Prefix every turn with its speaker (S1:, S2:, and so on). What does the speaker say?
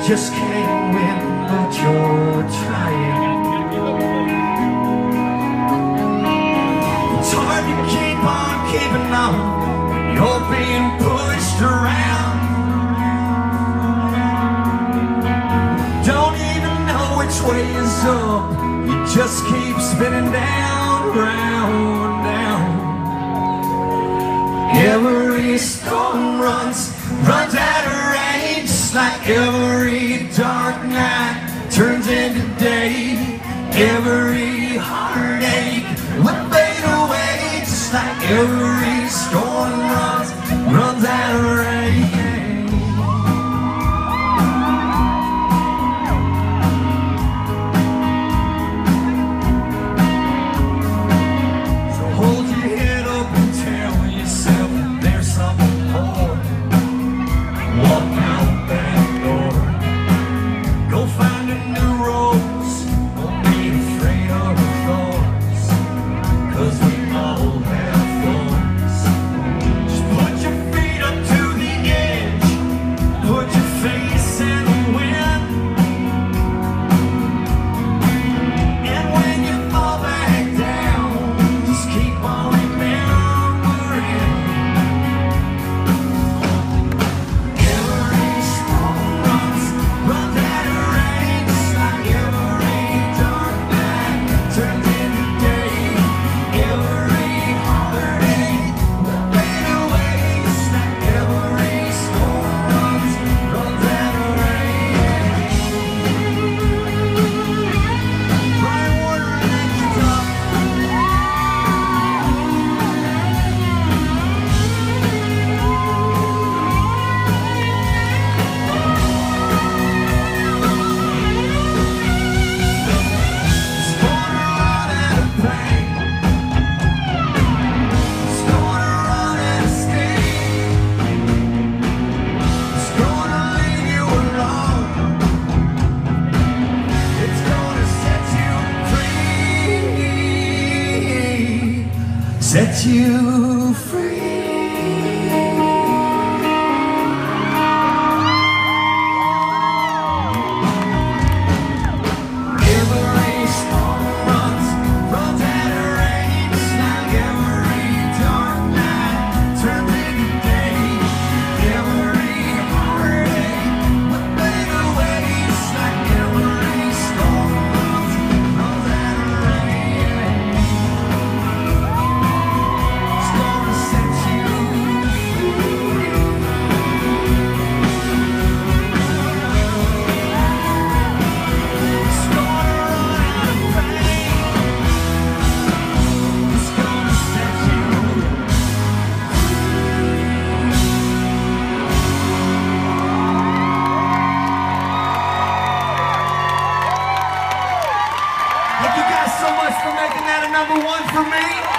S1: just can't win, but you're trying. It's hard to keep on keeping on when you're being pushed around. Don't even know which way is up, you just keep spinning down, round, down. Every storm runs out of range, just like every dark night turns into day. Every heartache will fade away, just like every storm runs out of range. So hold your head up and tell yourself there's something more. Walk out that door, go find a new rose. Don't be afraid of the thorns, 'cause we all have thorns. Just put your feet up to the edge, put your face in the wind, and when you fall back down, just keep on remembering. Every storm runs out of rain, just like every dark night turns into day. Every heartache will fade away, just like every storm runs out of rain. Bright water at the top. It's gonna run out of pain. It's gonna run out of steam. It's gonna leave you alone. It's gonna set you free. Set you free. Every storm runs out of rain, just like every dark night turns into day. Every heartache will fade away, just like every storm runs out of rain. It's gonna set you free. It's gonna run out of pain. It's gonna set you Thank you guys so much for making that a #1 for me.